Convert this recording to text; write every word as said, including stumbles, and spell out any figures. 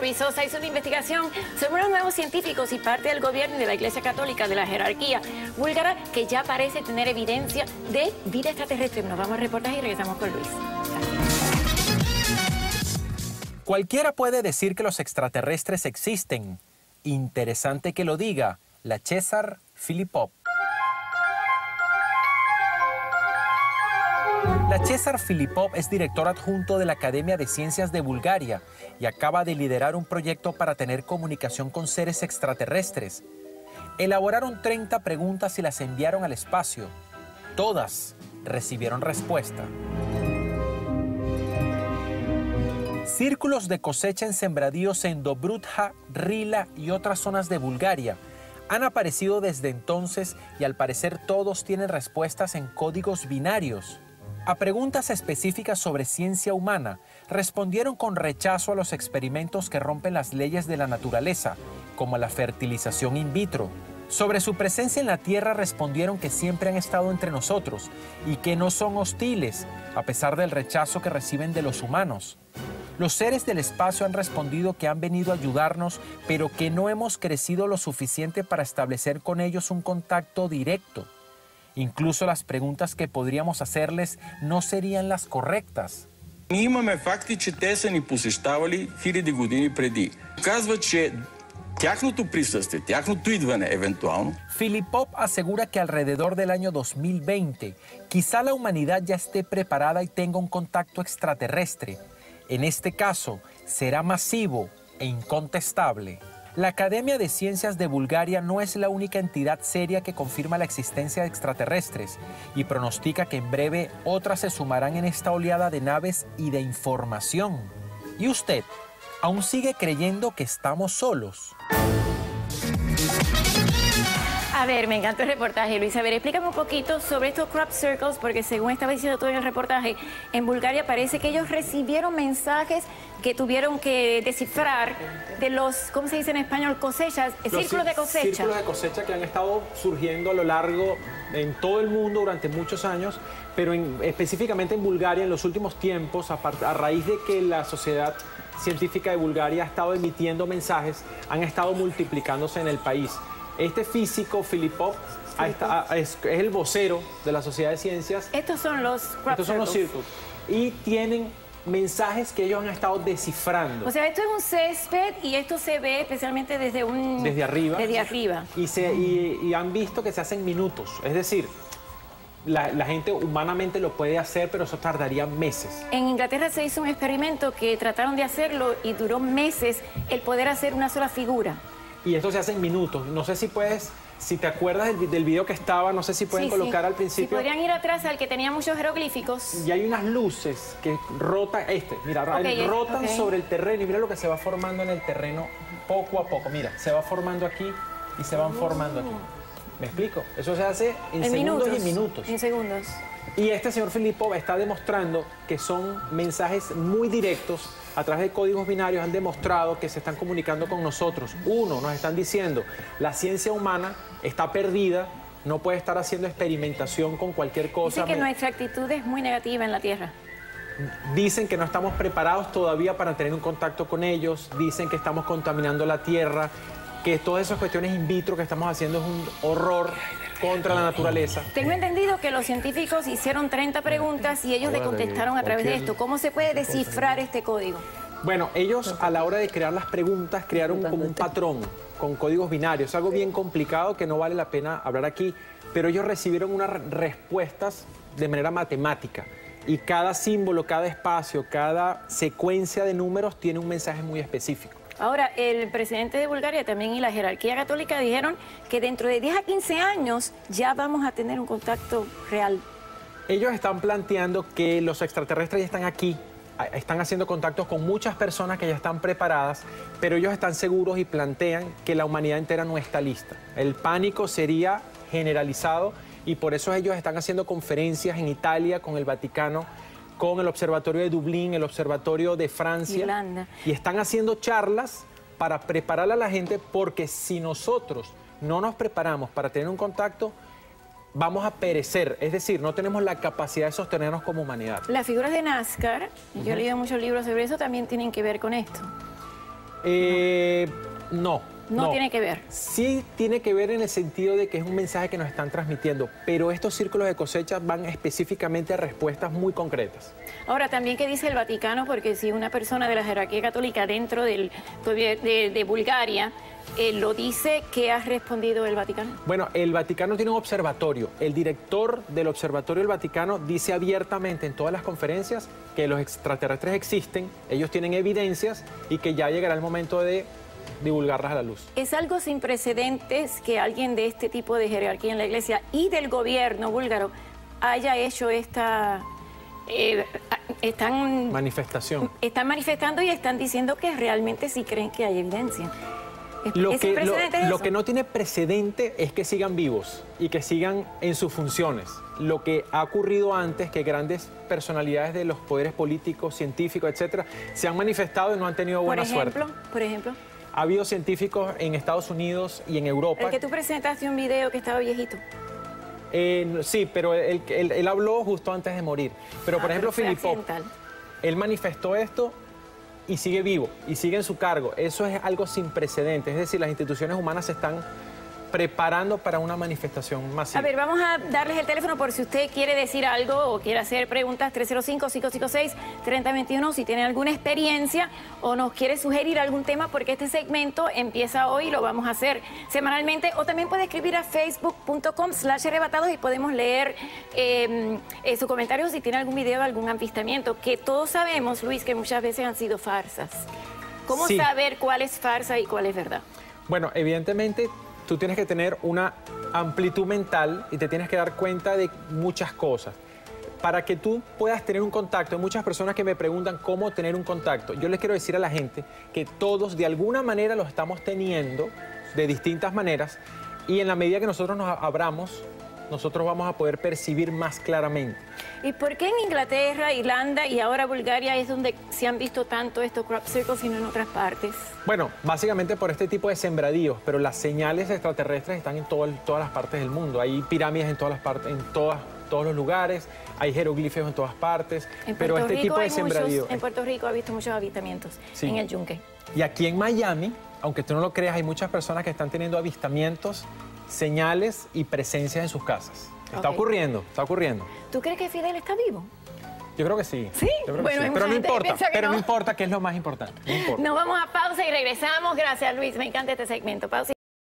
Luis Sosa hizo una investigación sobre unos nuevos científicos y parte del gobierno y de la Iglesia Católica, de la jerarquía búlgara, que ya parece tener evidencia de vida extraterrestre. Nos vamos a reportaje y regresamos con Luis. Cualquiera puede decir que los extraterrestres existen. Interesante que lo diga la César Filipov. La César Filipov es director adjunto de la Academia de Ciencias de Bulgaria y acaba de liderar un proyecto para tener comunicación con seres extraterrestres. Elaboraron treinta preguntas y las enviaron al espacio. Todas recibieron respuesta. Círculos de cosecha en sembradíos en Dobrudja, Rila y otras zonas de Bulgaria han aparecido desde entonces y al parecer todos tienen respuestas en códigos binarios. A preguntas específicas sobre ciencia humana, respondieron con rechazo a los experimentos que rompen las leyes de la naturaleza, como la fertilización in vitro. Sobre su presencia en la Tierra respondieron que siempre han estado entre nosotros y que no son hostiles, a pesar del rechazo que reciben de los humanos. Los seres del espacio han respondido que han venido a ayudarnos, pero que no hemos crecido lo suficiente para establecer con ellos un contacto directo. Incluso las preguntas que podríamos hacerles no serían las correctas. Имаме факти, че те са ни посещавали хиляди години преди. Казва, че тяхното присъствие, тяхното идване евентуално. Filipov asegura que alrededor del año dos mil veinte, quizá la humanidad ya esté preparada y tenga un contacto extraterrestre. En este caso, será masivo e incontestable. La Academia de Ciencias de Bulgaria no es la única entidad seria que confirma la existencia de extraterrestres y pronostica que en breve otras se sumarán en esta oleada de naves y de información. ¿Y usted aún sigue creyendo que estamos solos? A ver, me encanta el reportaje, Luis. A ver, explícame un poquito sobre estos crop circles, porque según estaba diciendo todo en el reportaje, en Bulgaria parece que ellos recibieron mensajes que tuvieron que descifrar de los, ¿cómo se dice en español? Cosechas, círculos de cosecha. Círculos de cosecha que han estado surgiendo a lo largo en todo el mundo durante muchos años, pero en, específicamente en Bulgaria en los últimos tiempos, a, a raíz de que la Sociedad Científica de Bulgaria ha estado emitiendo mensajes, han estado multiplicándose en el país. Este físico, Filipov, es, es el vocero de la Sociedad de Ciencias. Estos son los crop Estos son los círculos. Y tienen mensajes que ellos han estado descifrando. O sea, esto es un césped y esto se ve especialmente desde un... Desde arriba. Desde arriba. Y, se, y, y han visto que se hacen minutos. Es decir, la, la gente humanamente lo puede hacer, pero eso tardaría meses. En Inglaterra se hizo un experimento que trataron de hacerlo y duró meses el poder hacer una sola figura. Y esto se hace en minutos. No sé si puedes, si te acuerdas del, del video que estaba, no sé si pueden sí, colocar sí. al principio. Si podrían ir atrás al que tenía muchos jeroglíficos. Y hay unas luces que rotan, este, mira, okay, rotan okay. sobre el terreno y mira lo que se va formando en el terreno poco a poco. Mira, se va formando aquí y se van uh. formando aquí. ¿Me explico? Eso se hace en, en segundos minutos, y minutos. En segundos. Y este señor Filipov está demostrando que son mensajes muy directos. A través de códigos binarios han demostrado que se están comunicando con nosotros. Uno, nos están diciendo, la ciencia humana está perdida, no puede estar haciendo experimentación con cualquier cosa. Dice que nuestra actitud es muy negativa en la Tierra. Dicen que no estamos preparados todavía para tener un contacto con ellos, dicen que estamos contaminando la Tierra, que todas esas cuestiones in vitro que estamos haciendo es un horror contra la naturaleza. Tengo entendido que los científicos hicieron treinta preguntas y ellos le contestaron a través de esto. ¿Cómo se puede descifrar este código? Bueno, ellos a la hora de crear las preguntas crearon como un patrón con códigos binarios, algo bien complicado que no vale la pena hablar aquí, pero ellos recibieron unas respuestas de manera matemática y cada símbolo, cada espacio, cada secuencia de números tiene un mensaje muy específico. Ahora, el presidente de Bulgaria también y la jerarquía católica dijeron que dentro de diez a quince años ya vamos a tener un contacto real. Ellos están planteando que los extraterrestres ya están aquí, están haciendo contactos con muchas personas que ya están preparadas, pero ellos están seguros y plantean que la humanidad entera no está lista. El pánico sería generalizado y por eso ellos están haciendo conferencias en Italia con el Vaticano, con el Observatorio de Dublín, el Observatorio de Francia, Irlanda. Y están haciendo charlas para preparar a la gente, porque si nosotros no nos preparamos para tener un contacto, vamos a perecer, es decir, no tenemos la capacidad de sostenernos como humanidad. Las figuras de Nazca, uh-huh. yo he leído muchos libros sobre eso, también tienen que ver con esto. Eh, no. No, no tiene que ver. Sí tiene que ver en el sentido de que es un mensaje que nos están transmitiendo, pero estos círculos de cosecha van específicamente a respuestas muy concretas. Ahora, también, ¿qué dice el Vaticano? Porque si una persona de la jerarquía católica dentro del, de, de Bulgaria eh, lo dice, ¿qué ha respondido el Vaticano? Bueno, el Vaticano tiene un observatorio. El director del Observatorio del Vaticano dice abiertamente en todas las conferencias que los extraterrestres existen, ellos tienen evidencias y que ya llegará el momento de divulgarlas a la luz. Es algo sin precedentes que alguien de este tipo de jerarquía en la Iglesia y del gobierno búlgaro haya hecho esta... Eh, están... Manifestación. Están manifestando y están diciendo que realmente sí creen que hay evidencia. Lo ¿Es que, lo, es lo que no tiene precedente es que sigan vivos y que sigan en sus funciones. Lo que ha ocurrido antes, que grandes personalidades de los poderes políticos, científicos, etcétera, se han manifestado y no han tenido buena por ejemplo, suerte. Por ejemplo... Ha habido científicos en Estados Unidos y en Europa. El que tú presentaste un video que estaba viejito. Eh, sí, pero él, él, él habló justo antes de morir. Pero, por ah, ejemplo, pero Filipov, él manifestó esto y sigue vivo, y sigue en su cargo. Eso es algo sin precedentes. Es decir, las instituciones humanas se están preparando para una manifestación masiva. A ver, vamos a darles el teléfono por si usted quiere decir algo o quiere hacer preguntas. Tres cero cinco, cinco cinco seis, tres cero dos uno, si tiene alguna experiencia o nos quiere sugerir algún tema, porque este segmento empieza hoy y lo vamos a hacer semanalmente. O también puede escribir a facebook punto com slash arrebatados y podemos leer eh, eh, sus comentarios si tiene algún video de algún avistamiento, que todos sabemos, Luis, que muchas veces han sido farsas. ¿Cómo sí. saber cuál es farsa y cuál es verdad? Bueno, evidentemente tú tienes que tener una amplitud mental y te tienes que dar cuenta de muchas cosas. Para que tú puedas tener un contacto, hay muchas personas que me preguntan cómo tener un contacto. Yo les quiero decir a la gente que todos de alguna manera los estamos teniendo, de distintas maneras, y en la medida que nosotros nos abramos, nosotros vamos a poder percibir más claramente. ¿Y por qué en Inglaterra, Irlanda y ahora Bulgaria es donde se han visto tanto estos crop circles y no en otras partes? Bueno, básicamente por este tipo de sembradíos, pero las señales extraterrestres están en todo, todas las partes del mundo. Hay pirámides en todas las partes, en todas, todos los lugares, hay jeroglíficos en todas partes, en pero este Rico tipo de hay sembradíos... Muchos, en Puerto Rico ha visto muchos avistamientos, sí, en el Yunque. Y aquí en Miami, aunque tú no lo creas, hay muchas personas que están teniendo avistamientos, señales y presencias en sus casas. Está okay. ocurriendo, está ocurriendo. ¿Tú crees que Fidel está vivo? Yo creo que sí. ¿Sí? Yo creo bueno, que sí. Pero no importa, pero no. no importa, que es lo más importante. No importa. Nos vamos a pausa y regresamos. Gracias, Luis. Me encanta este segmento. Pausa.